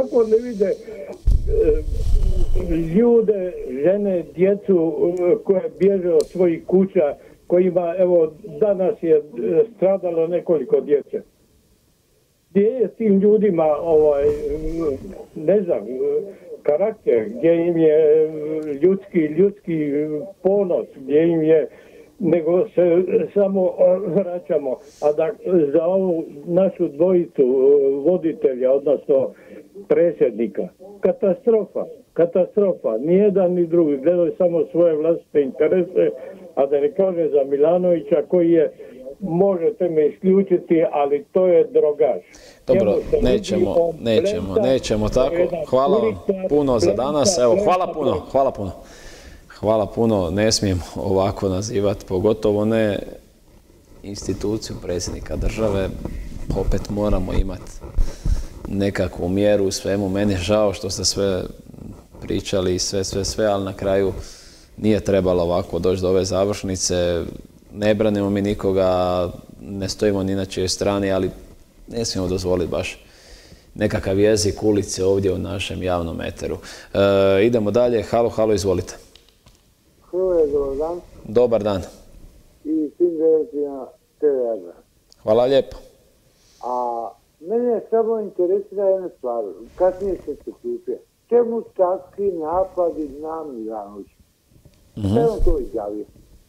ljude, žene, djecu koje bježe od svojih kuća, kojima, evo, danas je stradalo nekoliko djece. gdje je tim ljudima, ne znam, karakter, gdje im je ljudski ponos, gdje im je, nego se samo vraćamo. A da za ovu našu dvojicu voditelja, odnosno predsjednika, katastrofa, ni jedan ni drugi, gledaju samo svoje vlastite interese, a da ne kaže za Milanovića koji je, možete me isključiti, ali to je drogaš. Dobro, nećemo tako. Hvala vam puno za danas. Evo, hvala puno. Ne smijem ovako nazivati, pogotovo ne instituciju predsjednika države. Opet moramo imati nekakvu mjeru u svemu. Meni je žao što ste sve pričali i sve, ali na kraju nije trebalo ovako doći do ove završnice. Ne branimo mi nikoga, ne stojimo ni na čijoj strani, ali ne smijemo dozvoliti baš nekakav jezik ulice ovdje u našem javnom eteru. Idemo dalje. Halo, izvolite. Dobar dan. Dobar dan. I svim gledateljima TV. Hvala lijepo. A mene samo interesira jedna stvar. Kasnije se priključuje. Čemu takvi napadi na Milanovića? Šta je on to izjavio?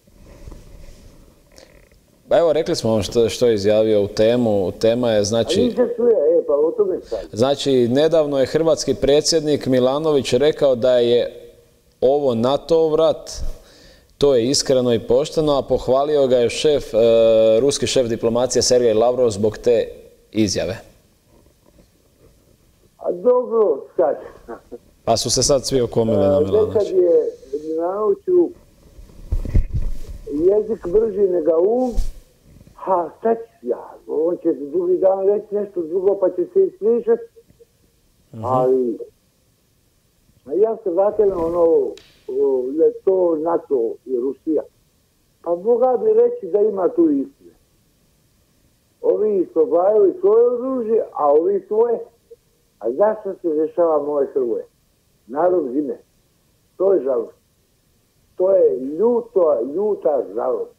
Pa evo, rekli smo vam što je izjavio u temu. Tema je, znači... Pa o tome sad. Znači, nedavno je hrvatski predsjednik Milanović rekao da je ovo NATO vrat, to je iskreno i pošteno, a pohvalio ga je ruski šef diplomacije Sergej Lavrov zbog te izjave. A dobro, sad. Pa su se sad svi okomili na Milanovića. Nekad je Milanoviću jezik brži nego šta ću ja? On će drugi dan reći nešto drugo pa će se ispričati. Ali ja se vratim na da je to NATO i Rusija. Pa mogla bi reći da ima tu istine. Ovi isobavaju svoje oružje, a ovi svoje. A zašto se rješava moje Hrvoje? Narod zime. To je žalost. To je ljuta žalost.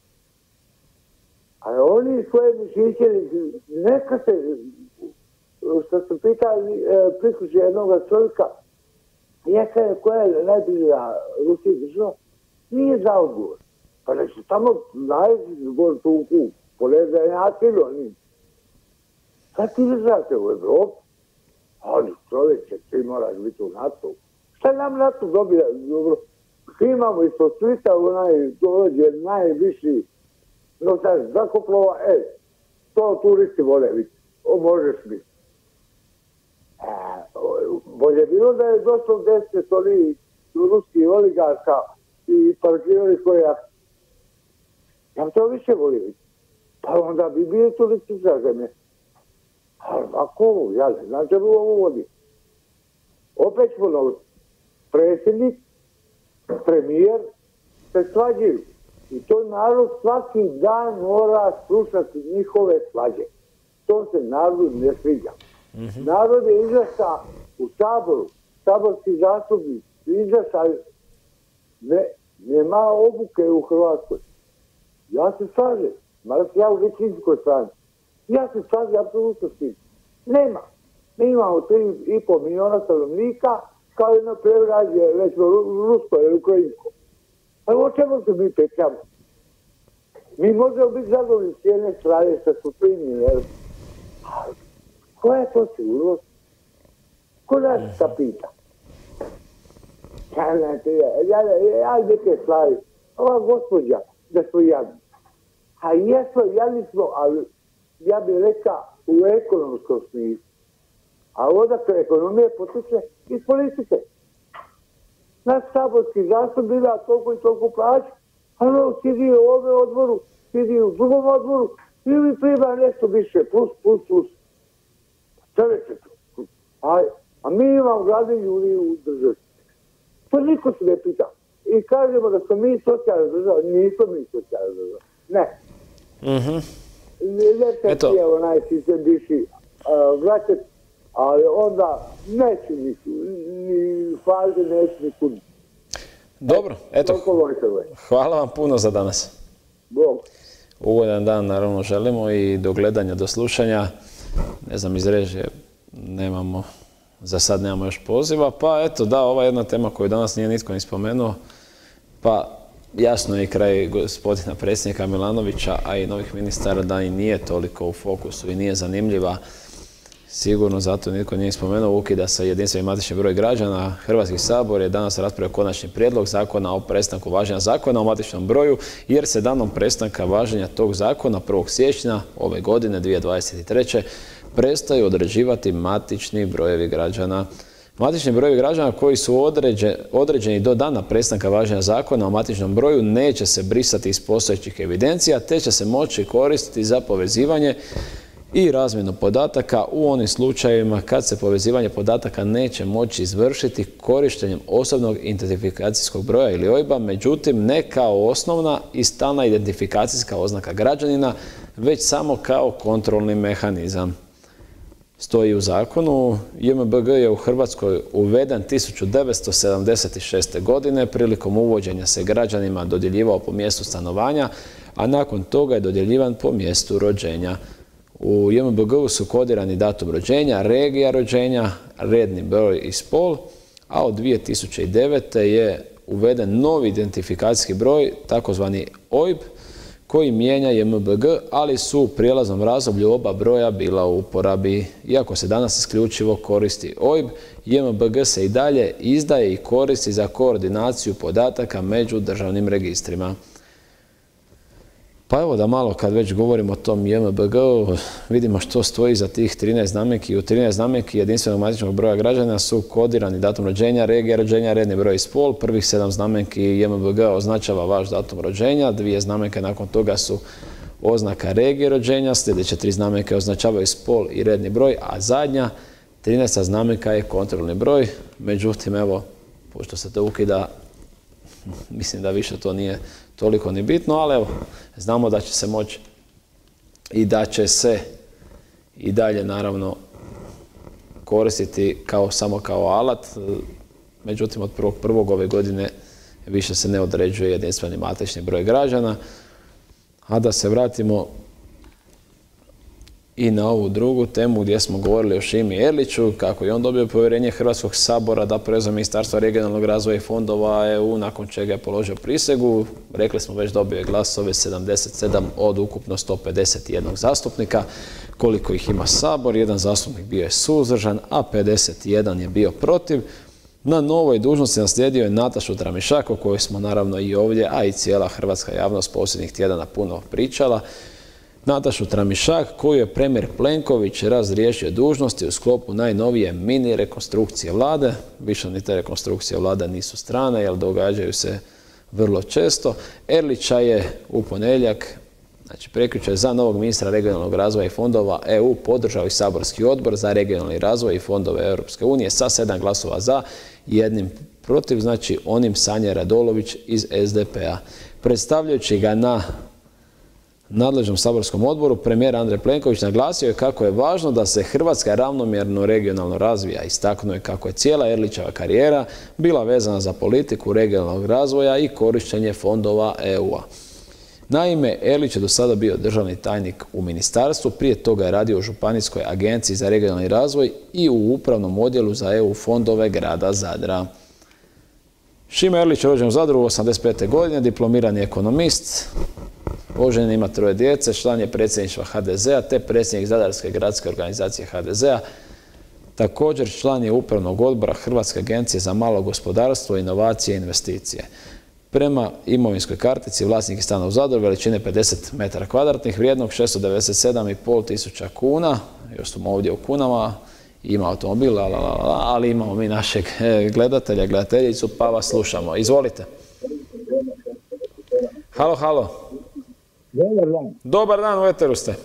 A oni svoje mišiće, neka se, što su pitali, priključi jednog čovjeka, neka je koja je najbliža Rusiji država, nije za odgovor. Pa nek su tamo najgore tuku, polezajati ili oni. Sad ti držate u Evropi, ali čovječe, ti moraš biti u NATO. Šta nam NATO dobija? Dobro, imamo ispod svita onaj dođe najviši nosač zrakoplova, to turisti vole vidjeti. Možeš biti. Bolje bilo da je došlo 10 oni ruskih oligarka i parkirali koja ja to više volim vidjeti. Pa onda bi bili turisti za zemlje. Ali ako, ja ne znam da bi ovo vodi. Opet ponovno, predsjednik, premijer se svađaju. I to narod svaki dan mora slušati njihove svađe. To se narodu ne sviđa. Narod je izašao u Saboru, saborski zastupnik, izašao, nema obuke u Hrvatskoj. Ja se slažem, mada ja u većinskoj strani. Ja se slažem apsolutno s tim. Nema. Mi imamo 3,5 miliona stanovnika, kao jedno prevrađe, recimo rusko ili ukrajinsko. Pa o čemu se mi petljamo? Mi možemo biti zadovoljni s jedne strane što su primjeni, jer koja je to sigurnost? Ko nas šta pita? Ja neke stvari. Ova gospođa, da smo jadni. A jesmo, jadni smo, ali ja bih rekao u ekonomskom smislu. A odakle ekonomije potiče iz politike. Naš saborski zastupnik ima toliko i toliko plaću, ali on sidi u ovom odboru, sidi u drugom odboru, ili prima nešto više, plus. Čovječe, a mi imamo gladni ljudi u državi. To niko se ne pita. I kažemo da smo mi socijalna država, nismo mi socijalna država. Ne. Ne se prije onaj sistem biši vraćati, ali onda neću ni faze, neću ni kuni. Dobro, eto, hvala vam puno za danas. Bog. Ugodan dan naravno želimo i do gledanja, do slušanja. Ne znam, iz režije nemamo, za sad nemamo još poziva, pa eto da, ova jedna tema koju danas nije nitko ni spomenuo, pa jasno je i kraj gospodina predsjednika Milanovića, a i novih ministara da i nije toliko u fokusu i nije zanimljiva. Sigurno zato nitko nije spomenuo, ukida se jedinstveni matični broj građana. Hrvatski sabor je danas raspravio konačni prijedlog zakona o prestanku važenja zakona o matičnom broju, jer se danom prestanka važenja tog zakona 1. siječnja ove godine 2023. prestaju određivati matični brojevi građana. Matični brojevi građana koji su određeni do dana prestanka važenja zakona o matičnom broju neće se brisati iz postojećih evidencija, te će se moći koristiti za povezivanje i razmjenu podataka u onim slučajevima kad se povezivanje podataka neće moći izvršiti korištenjem osobnog identifikacijskog broja ili OIB-a, međutim ne kao osnovna i stalna identifikacijska oznaka građanina, već samo kao kontrolni mehanizam. Stoji u zakonu, JMBG je u Hrvatskoj uveden 1976. godine, prilikom uvođenja se građanima dodjeljivao po mjestu stanovanja, a nakon toga je dodjeljivan po mjestu rođenja. U JMBG-u su kodirani datum rođenja, regija rođenja, redni broj i spol, a od 2009. je uveden novi identifikacijski broj, takozvani OIB, koji mijenja JMBG, ali su u prijelaznom razdoblju oba broja bila u uporabi. Iako se danas isključivo koristi OIB, JMBG se i dalje izdaje i koristi za koordinaciju podataka među državnim registrima. Pa evo da malo kad već govorimo o tom JMBG-u, vidimo što stoji za tih 13 znamenki. U 13 znamenki jedinstvenog matičnog broja građana su kodirani datum rođenja, regija rođenja, redni broj i spol. Prvih 7 znamenki JMBG označava vaš datum rođenja, 2 znamenke nakon toga su oznaka regije rođenja, sljedeće 3 znamenke označavaju spol i redni broj, a zadnja 13. znamenka je kontrolni broj. Međutim, evo, pošto se to ukida, mislim da više to nije toliko ni bitno, ali evo, znamo da će se moći i da će se i dalje naravno koristiti samo kao alat. Međutim, od 1.1. ove godine više se ne određuje jedinstveni matični broj građana. A da se vratimo i na ovu drugu temu gdje smo govorili o Šimi Erliću, kako je on dobio povjerenje Hrvatskog sabora da preuzme Ministarstvo regionalnog razvoja i fondova EU, nakon čega je položio prisegu. Rekli smo već, dobio je glasove 77 od ukupno 151 zastupnika. Koliko ih ima sabor, jedan zastupnik bio je suzdržan, a 51 je bio protiv. Na novoj dužnosti naslijedio je Natašu Tramišak, o kojoj smo naravno i ovdje, a i cijela hrvatska javnost posljednjih tjedana puno pričala. Natašu Tramišak, koju je premijer Plenković razriješio dužnosti u sklopu najnovije mini rekonstrukcije vlade. Više ni te rekonstrukcije vlade nisu strane, jer događaju se vrlo često. Erlića je u ponedjeljak, znači prekjučer, za novog ministra regionalnog razvoja i fondova EU podržao i saborski odbor za regionalni razvoj i fondove Europske unije sa 7 glasova za i 1 protiv, znači onim Sanje Radolović iz SDP-a. Predstavljajući ga na nadležnom saborskom odboru, premijer Andrej Plenković naglasio je kako je važno da se Hrvatska ravnomjerno regionalno razvija. Istaknuo je kako je cijela Erlićeva karijera bila vezana za politiku regionalnog razvoja i korištenje fondova EU-a. Naime, Erlić je do sada bio državni tajnik u ministarstvu, prije toga je radio u Županijskoj agenciji za regionalni razvoj i u upravnom odjelu za EU fondove grada Zadra. Šime Erlić je rođen u Zadru 85. godine, diplomirani ekonomist, oženjen, ima 3 djece, član je predsjedništva HDZ-a te predsjednik Zadarske gradske organizacije HDZ-a. Također član je upravnog odbora Hrvatske agencije za malo gospodarstvo, inovacije i investicije. Prema imovinskoj kartici vlasnik je stana u Zadru veličine 50 metara kvadratnih, vrijednog 697,5 tisuća kuna. Još smo ovdje u kunama, ima automobil, ali imamo mi našeg gledatelja, gledateljicu, pa vas slušamo. Izvolite. Halo, halo. Dobar dan. Dobar dan, u eteru ste.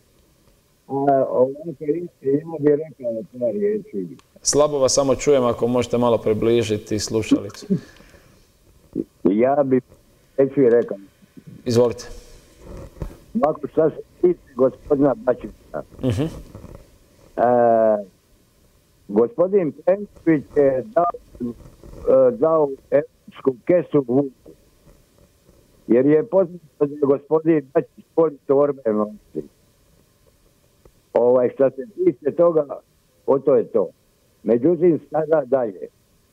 Slabo vas samo čujem, ako možete malo približiti slušalicu. Ja bih reći rekao. Izvolite. Ovako šta se tiče gospodina Bačića. Gospodin Plenković je dao europsku kesu Vuku. Jer je poznato da je gospodin Bačić poli torbe nosi. Što se tiče toga, to je to. Međutim, sada dalje.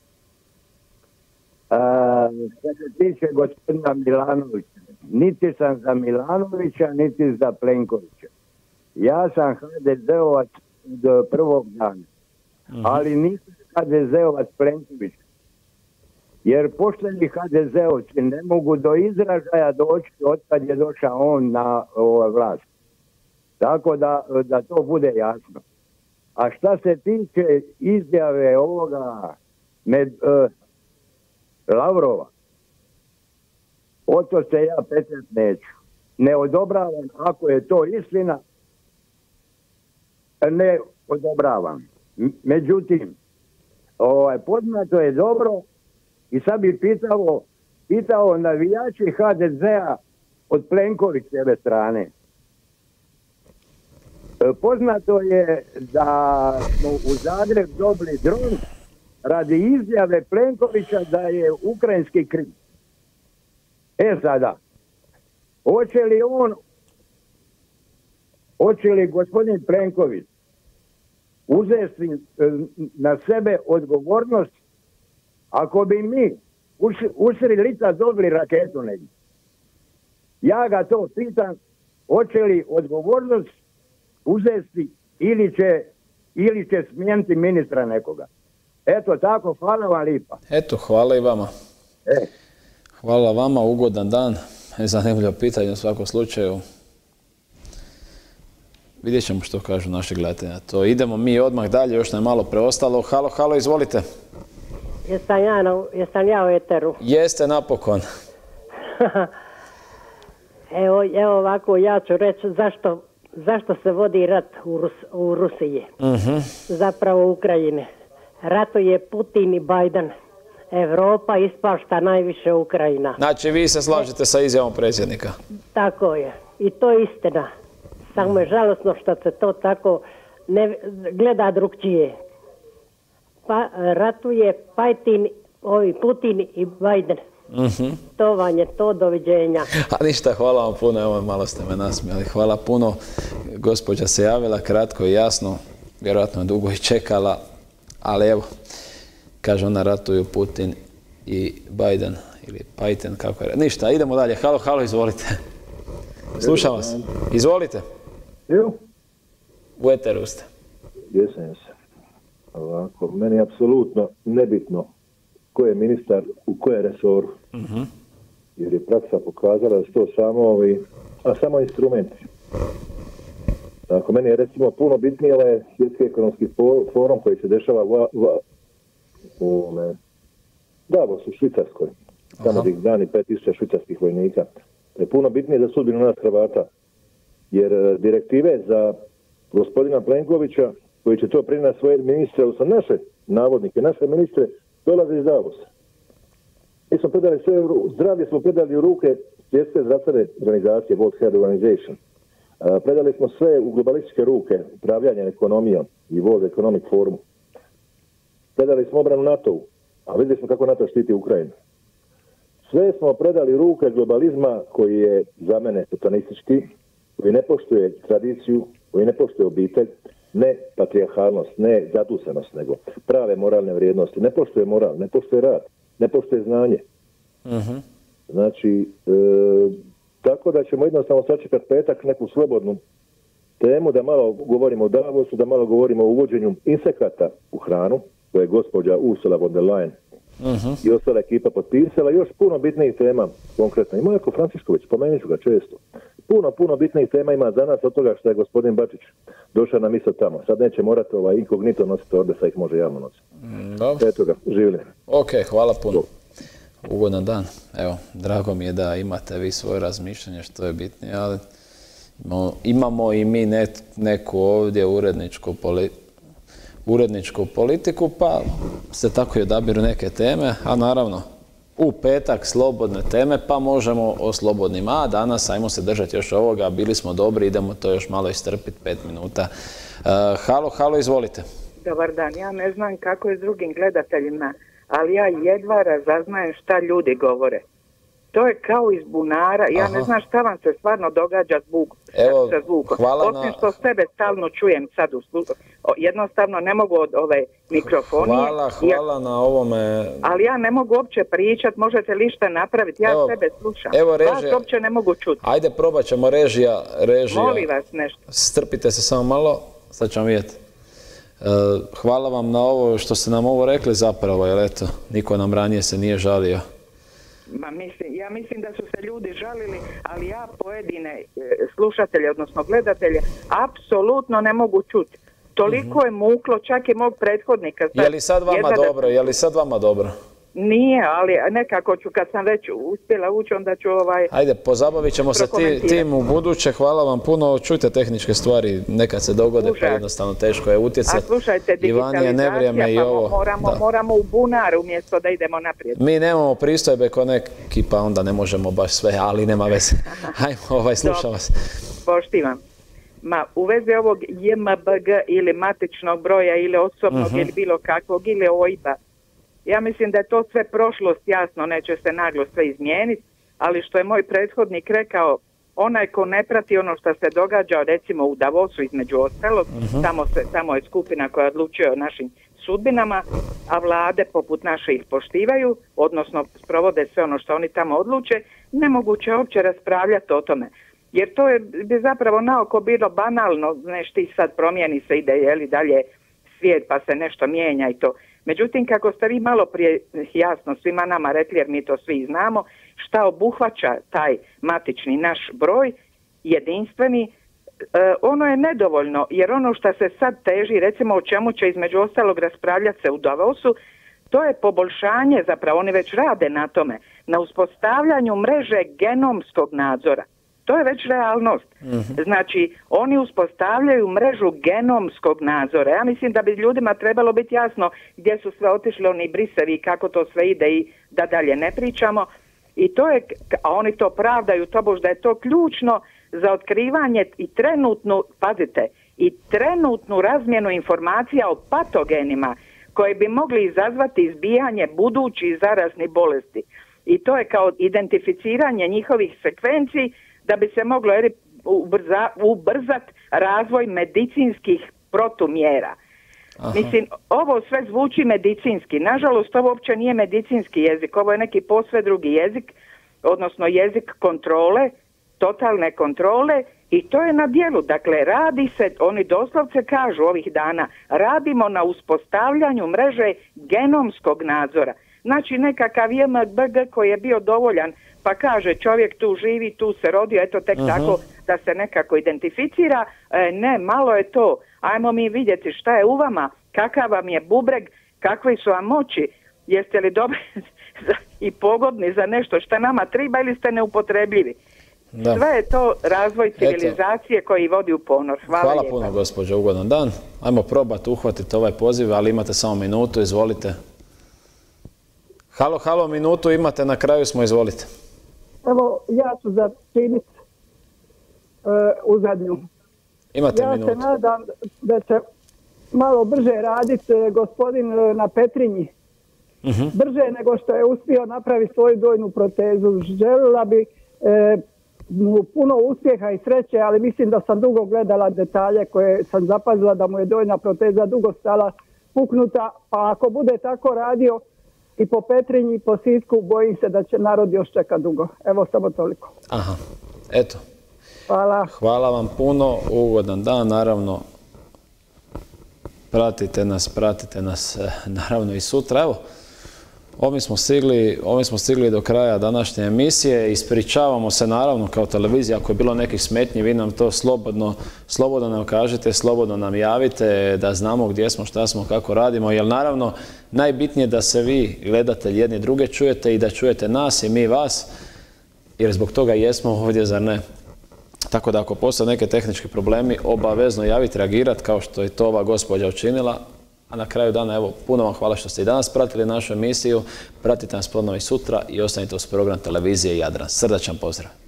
Što se tiče gospodina Milanovića, niti sam za Milanovića, niti za Plenkovića. Ja sam HDZ-ovac od prvog dana, ali nisam HDZ-ovac Plenkovića. Jer pošteni HDZ-ovci ne mogu do izražaja doći od kad je došao on na vlast. Tako da to bude jasno. A šta se tiče izjave ovoga Lavrova, o to se ja petljati neću. Ne odobravam, ako je to istina, ne odobravam. Međutim, poznato je dobro i sad bi pitao navijači HDZ-a od Plenkovićeve strane. Poznato je da smo u Zagreb dobili dron radi izjave Plenkovića da je ukrajinski Krim. Sada, hoće li gospodin Plenković uzeti na sebe odgovornost ako bi mi usred lita dobili raketu negdje? Ja ga to pitam, hoće li odgovornost uzeti ili će smijeniti ministra nekoga. Eto tako, hvala vam lipa. Eto, hvala i vama. Hvala vama, ugodan dan. Zanimljivo pitanje u svakom slučaju. Vidjet ćemo što kažu naši gledatelji na to. Idemo mi odmah dalje, još nam je malo preostalo. Halo, izvolite. Jesam ja u eteru? Jeste napokon. Evo ovako, ja ću reći zašto se vodi rat u Rusiji. Zapravo u Ukrajini. Ratuje Putin i Biden. Evropa ispašta najviše Ukrajina. Znači vi se slažete sa izjavom predsjednika? Tako je. I to je istina. Samo je žalosno što se to tako ne gleda drugčije. Pa ratuje Putin i Biden. To vam je to, doviđenja. A ništa, hvala vam puno, evo malo ste me nasmijali. Hvala puno. Gospođa se javila kratko i jasno, vjerojatno je dugo i čekala, ali evo, kaže ona, ratuju Putin i Biden, ili Pajten, kako je. Ništa, idemo dalje. Halo, izvolite. Slušam vas. Izvolite. U eteru ste. Jesam. Ovako, meni je apsolutno nebitno ko je ministar u koje resoru. Jer je praksa pokazala da su to samo instrumenti. Tako, meni je recimo puno bitnije ovaj svjetski ekonomski forum koji se dešava u Davosu, u Švicarskoj. Tamo gdje dani 5000 švicarskih vojnika. To je puno bitnije za sudbinu nas Hrvata. Jer direktive za gospodina Plenkovića, koji će to prinijeti na svoje ministre, odnosno naše navodnike, naše ministre, dolaze iz Davosa. Mi smo predali sve, zdravlje smo predali u ruke svjetske zdravstvene organizacije, World Health Organization. Predali smo sve u globalističke ruke, upravljanje ekonomijom i World Economic Forum. Predali smo obranu NATO-u, a vidjeli smo kako NATO štiti Ukrajinu. Sve smo predali u ruke globalizma koji je za mene totalistički, koji ne poštuje tradiciju, koji ne poštuje obitelj, ne patrijarhalnost, ne zadusenost, nego prave moralne vrijednosti. Ne poštuje moral, ne poštuje rad, ne poštuje znanje. Znači, tako da ćemo jednostavno sačekati petak neku slobodnu temu, da malo govorimo o Davosu, da malo govorimo o uvođenju insekata u hranu, koje je gospođa Ursula von der Leyen i ostala ekipa potpisala. Još puno bitnijih tema, konkretno. I Marko Francišković, spomenut ću ga često. Puno bitnijih tema ima za nas od toga što je gospodin Bačić došao nam isto tamo. Sad neće morati inkognito nositi torbe, sad ih može javno nositi. Eto ga, živjeli. Ok, hvala puno. Ugodan dan. Evo, drago mi je da imate vi svoje razmišljanje, što je bitnije, ali imamo i mi neku ovdje uredničku politiku, pa se tako i odabiru neke teme, a naravno u petak slobodne teme, pa možemo o slobodnim. A danas, ajmo se držati još ovoga, bili smo dobri, idemo to još malo istrpiti, 5 minuta. Halo, izvolite. Dobar dan, ja ne znam kako je s drugim gledateljima, ali ja jedva razaznajem šta ljudi govore. To je kao iz bunara. Ja ne znam šta vam se stvarno događa sa zvukom. Osim što sebe stalno čujem sad jednostavno ne mogu od ove mikrofonije. Hvala na ovome. Ali ja ne mogu uopće pričat, možete li šta napraviti? Ja sebe slušam. Evo režija. Vas uopće ne mogu čuti. Ajde, probat ćemo režija. Molim vas nešto. Strpite se samo malo, sad ćemo vidjeti. Hvala vam na ovo što ste nam ovo rekli zapravo, jer eto, niko nam ranije se nije žalio. Ja mislim da su se ljudi žalili, ali ja pojedine slušatelje, odnosno gledatelje, apsolutno ne mogu čuti. Toliko je muklo, čak i mog prethodnika. Je li sad vama dobro? Nije, ali nekako ću, kad sam već uspjela ući, onda ću Ajde, pozabavit ćemo se tim u buduće. Hvala vam puno. Čujte tehničke stvari, nekad se dogode, pa jednostavno teško je utjecati. A slušajte, digitalizacija, pa moramo u bunar umjesto da idemo naprijed. Mi nemamo pristojbe ko neki, pa onda ne možemo baš sve, ali nema veze. Hajmo, slušam vas. Poštivam. U vezi ovog JMBG ili matičnog broja ili osobnog ili bilo kakvog ili OIB-a, ja mislim da je to sve prošlost, jasno, neće se naglo sve izmijeniti, ali što je moj prethodnik rekao, onaj ko ne prati ono što se događa, recimo u Davosu između ostalog, tamo je skupina koja odlučuje o našim sudbinama, a vlade poput naše ih poštivaju, odnosno sprovode sve ono što oni tamo odluče, nemoguće uopće raspravljati o tome. Jer to bi zapravo naoko bilo banalno, ti sad promijeni se, ide dalje svijet pa se nešto mijenja i to. Međutim, kako ste vi malo prije jasno svima nama rekli, jer mi to svi znamo, šta obuhvaća taj matični naš broj, jedinstveni, ono je nedovoljno, jer ono što se sad teži, recimo o čemu će između ostalog raspravljati se u Davosu, to je poboljšanje, zapravo oni već rade na tome, na uspostavljanju mreže genomskog nadzora. To je već realnost. Znači, oni uspostavljaju mrežu genomskog nadzora. Ja mislim da bi ljudima trebalo biti jasno gdje su sve otišli oni brisevi i kako to sve ide i da dalje ne pričamo. I to je, a oni to pravdaju, tobož da je to ključno za otkrivanje i trenutnu razmjenu informacija o patogenima koji bi mogli izazvati izbijanje budućih zaraznih bolesti. I to je kao identificiranje njihovih sekvenciji da bi se moglo ubrzati razvoj medicinskih protumjera. Mislim, ovo sve zvuči medicinski. Nažalost, ovo uopće nije medicinski jezik. Ovo je neki posve drugi jezik, odnosno jezik kontrole, totalne kontrole, i to je na djelu. Dakle, radi se, oni doslovce kažu ovih dana, radimo na uspostavljanju mreže genomskog nadzora. Znači, nekakav JMBG koji je bio dovoljan, pa kaže čovjek tu živi, tu se rodio, eto tek tako da se nekako identificira. Ne, malo je to. Ajmo mi vidjeti šta je u vama, kakav vam je bubreg, kakve su vam moći, jeste li dobri i pogodni za nešto šta nama treba ili ste neupotrebljivi. Da. Sve je to razvoj civilizacije koji vodi u ponor. Hvala puno, gospođo, ugodan dan. Ajmo probati uhvatiti ovaj poziv, ali imate samo minutu, izvolite. Halo, minutu imate, na kraju smo, izvolite. Evo, ja ću začiniti u zadnju. Imate minutu. Ja se nadam da će malo brže raditi gospodin na Petrinji. Brže nego što je uspio napraviti svoju dojnu protezu. Željela bi mu puno uspjeha i sreće, ali mislim da sam dugo gledala detalje koje sam zapazila da mu je dojna proteza dugo stala puknuta, pa ako bude tako radio i po Petrinji i po Sisku, bojim se da će narod još čeka dugo. Evo, samo toliko. Aha, eto. Hvala. Hvala vam puno, ugodan dan, naravno. Pratite nas naravno i sutra. Evo, ovim smo stigli do kraja današnje emisije. Ispričavamo se naravno kao televizija, ako je bilo nekih smetnji, vi nam to slobodno nam kažete, slobodno nam javite, da znamo gdje smo, šta smo, kako radimo, jer naravno najbitnije da se vi, gledatelji, jedni druge čujete i da čujete nas i mi vas, jer zbog toga jesmo ovdje, zar ne? Tako da ako postoje neke tehnički problemi, obavezno javiti, reagirati kao što je to ova gospođa učinila. A na kraju dana, evo, puno vam hvala što ste i danas pratili našu emisiju. Pratite nas ponovno i sutra i ostanite uz program televizije Jadran. Srdačan pozdrav!